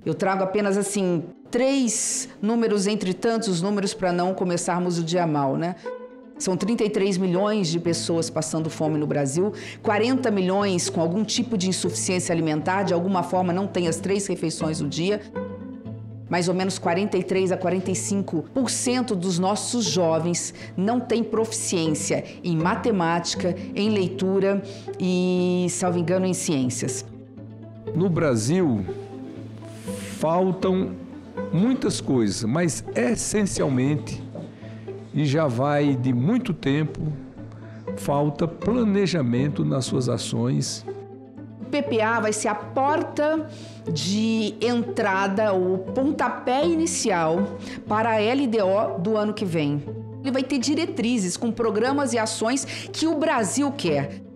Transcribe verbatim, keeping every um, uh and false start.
Eu trago apenas, assim, três números entre tantos números para não começarmos o dia mal, né? São trinta e três milhões de pessoas passando fome no Brasil, quarenta milhões com algum tipo de insuficiência alimentar, de alguma forma não tem as três refeições no dia. Mais ou menos quarenta e três a quarenta e cinco por cento dos nossos jovens não têm proficiência em matemática, em leitura e, salvo engano, em ciências. No Brasil, faltam muitas coisas, mas essencialmente, e já vai de muito tempo, falta planejamento nas suas ações. O P P A vai ser a porta de entrada, o pontapé inicial para a L D O do ano que vem. Ele vai ter diretrizes com programas e ações que o Brasil quer.